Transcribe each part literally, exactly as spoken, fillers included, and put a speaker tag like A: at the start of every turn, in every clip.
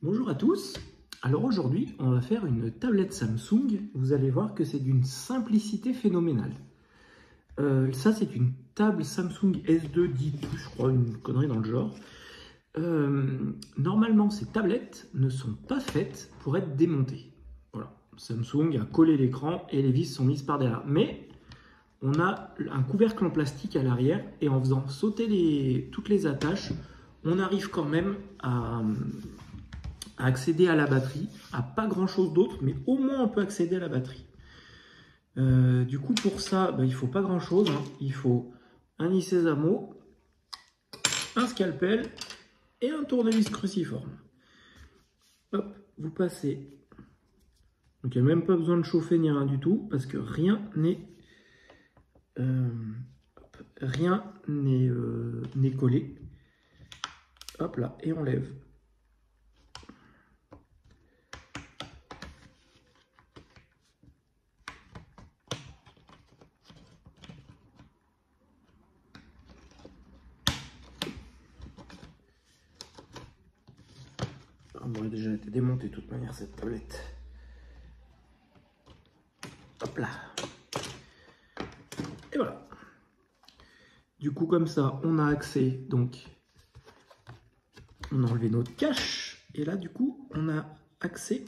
A: Bonjour à tous. Alors aujourd'hui, on va faire une tablette Samsung. Vous allez voir que c'est d'une simplicité phénoménale. Euh, ça, c'est une table Samsung S deux dix pouces, je crois, une connerie dans le genre. Euh, normalement, ces tablettes ne sont pas faites pour être démontées. Voilà. Samsung a collé l'écran et les vis sont mises par derrière. Mais on a un couvercle en plastique à l'arrière et en faisant sauter les, toutes les attaches, on arrive quand même à, à accéder à la batterie, à pas grand chose d'autre, mais au moins on peut accéder à la batterie. Euh, du coup, pour ça, bah, il faut pas grand chose. Hein. Il faut un Isezamo, un scalpel et un tournevis cruciforme. Hop, vous passez. Donc il n'y a même pas besoin de chauffer ni rien du tout parce que rien n'est euh, rien n'est euh, n'est collé. Hop là, et on lève. Elle aurait déjà été démontée de toute manière cette tablette. Hop là. Et voilà. Du coup comme ça on a accès, donc on a enlevé notre cache et là du coup on a accès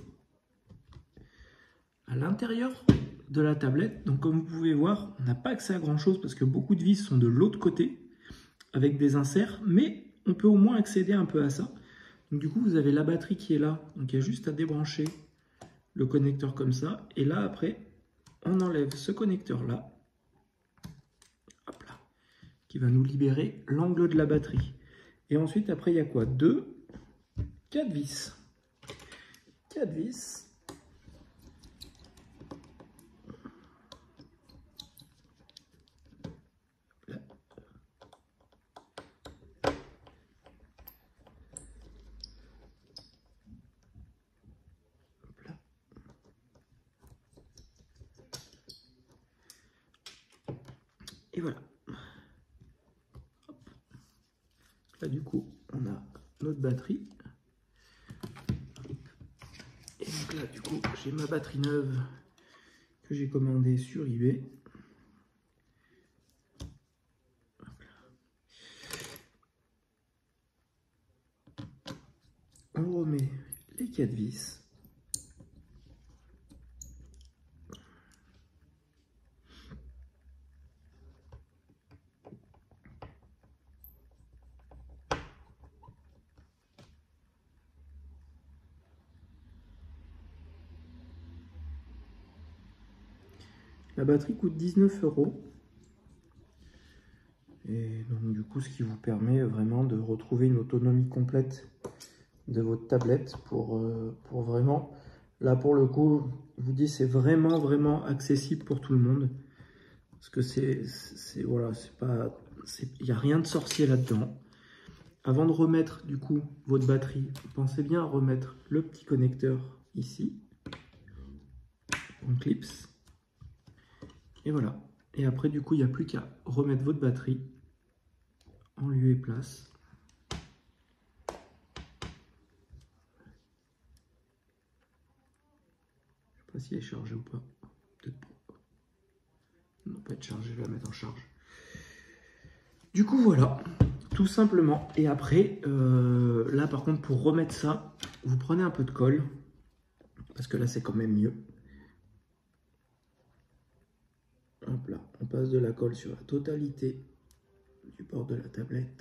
A: à l'intérieur de la tablette. Donc comme vous pouvez voir, on n'a pas accès à grand chose parce que beaucoup de vis sont de l'autre côté avec des inserts, mais on peut au moins accéder un peu à ça. Donc du coup vous avez la batterie qui est là, donc il y a juste à débrancher le connecteur comme ça, et là après on enlève ce connecteur là, hop là, qui va nous libérer l'angle de la batterie. Et ensuite après il y a quoi? Deux, quatre vis. Quatre vis. Là. Hop là. Et voilà. Hop. Là du coup on a notre batterie. Et donc là du coup j'ai ma batterie neuve que j'ai commandée sur eBay. On remet les quatre vis. La batterie coûte dix-neuf euros. Et donc du coup, ce qui vous permet vraiment de retrouver une autonomie complète de votre tablette pour, euh, pour vraiment, là pour le coup, je vous dis, c'est vraiment vraiment accessible pour tout le monde. Parce que c'est, c'est voilà, c'est pas, il n'y a rien de sorcier là-dedans. Avant de remettre du coup votre batterie, pensez bien à remettre le petit connecteur ici, en clips. Et voilà. Et après, du coup, il n'y a plus qu'à remettre votre batterie en lieu et place. Je sais pas si elle est chargée ou pas. Peut-être pas. Non, pas être chargée, je vais la mettre en charge. Du coup, voilà. Tout simplement. Et après, euh, là, par contre, pour remettre ça, vous prenez un peu de colle. Parce que là, c'est quand même mieux. Hop là. On passe de la colle sur la totalité du bord de la tablette.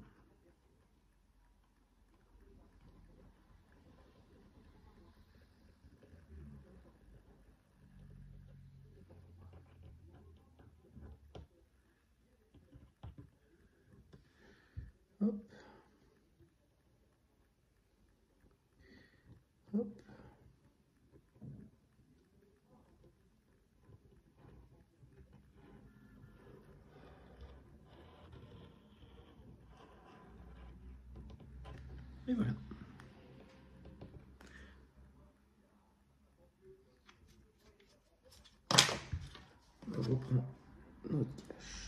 A: Hop. Hop. Et voilà. On reprend notre cache.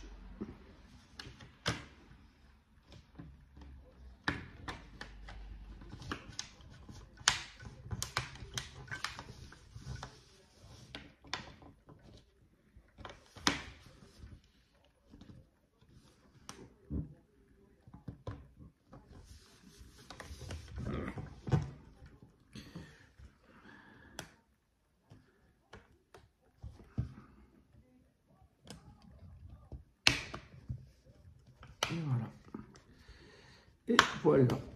A: poil là.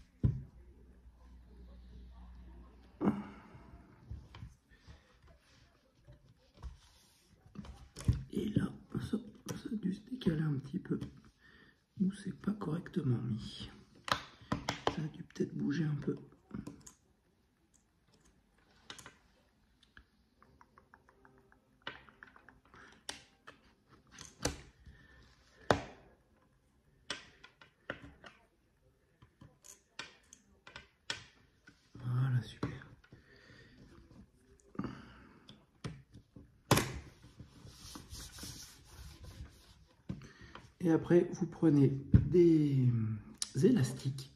A: Et là, ça, ça a dû se décaler un petit peu. Ou c'est pas correctement mis. Ça a dû peut-être bouger un peu. Voilà, super. Et après, vous prenez des élastiques.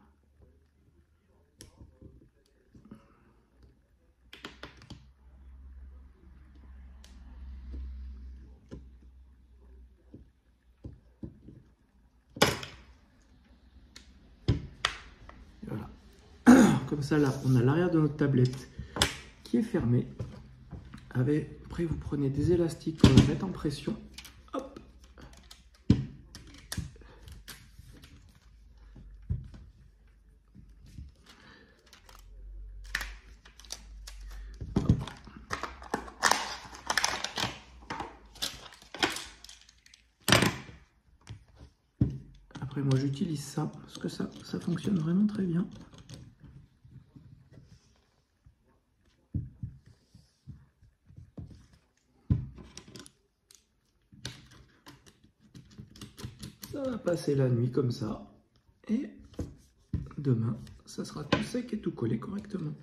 A: Voilà. Comme ça, là, on a l'arrière de notre tablette qui est fermée. Avec, après, vous prenez des élastiques pour le mettre en pression. Hop. Après, moi, j'utilise ça parce que ça, ça fonctionne vraiment très bien. Ça va passer la nuit comme ça. Et demain, ça sera tout sec et tout collé correctement.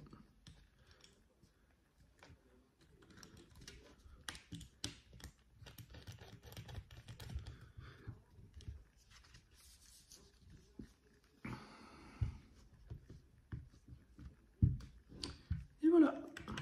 A: Et voilà.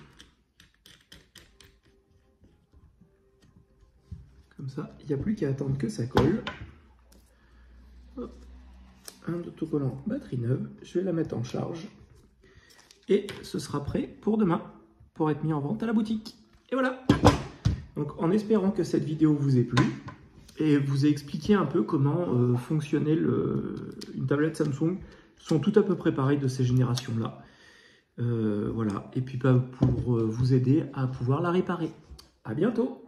A: Comme ça, il n'y a plus qu'à attendre que ça colle. Hop. Un autocollant batterie neuve. Je vais la mettre en charge. Et ce sera prêt pour demain, pour être mis en vente à la boutique. Et voilà. Donc en espérant que cette vidéo vous ait plu, et vous ait expliqué un peu comment euh, fonctionnait le, une tablette Samsung, sont tout à peu près pareilles de ces générations-là. Euh, voilà. Et puis bah, pour euh, vous aider à pouvoir la réparer. À bientôt.